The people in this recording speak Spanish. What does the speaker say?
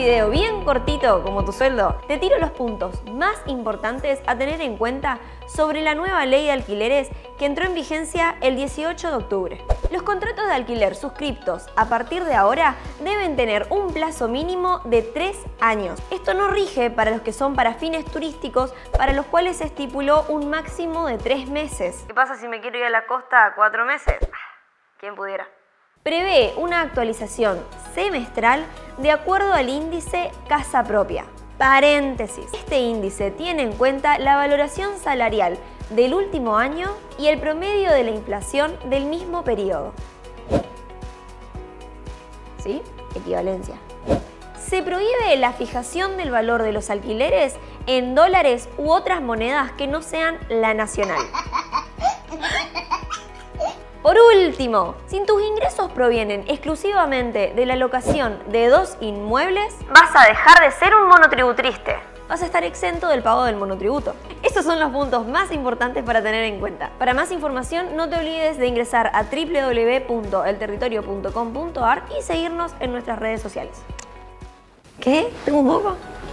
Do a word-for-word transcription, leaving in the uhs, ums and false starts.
video bien cortito como tu sueldo, te tiro los puntos más importantes a tener en cuenta sobre la nueva ley de alquileres que entró en vigencia el dieciocho de octubre. Los contratos de alquiler suscriptos a partir de ahora deben tener un plazo mínimo de tres años. Esto no rige para los que son para fines turísticos, para los cuales se estipuló un máximo de tres meses. ¿Qué pasa si me quiero ir a la costa a cuatro meses? ¿Quién pudiera? Prevé una actualización semestral de acuerdo al índice Casa Propia. Paréntesis. Este índice tiene en cuenta la valoración salarial del último año y el promedio de la inflación del mismo periodo. ¿Sí? Equivalencia. Se prohíbe la fijación del valor de los alquileres en dólares u otras monedas que no sean la nacional. Por último, si tus ingresos provienen exclusivamente de la locación de dos inmuebles, vas a dejar de ser un monotributriste. Vas a estar exento del pago del monotributo. Estos son los puntos más importantes para tener en cuenta. Para más información, no te olvides de ingresar a w w w punto el territorio punto com punto a r y seguirnos en nuestras redes sociales. ¿Qué? ¿Tengo un moco?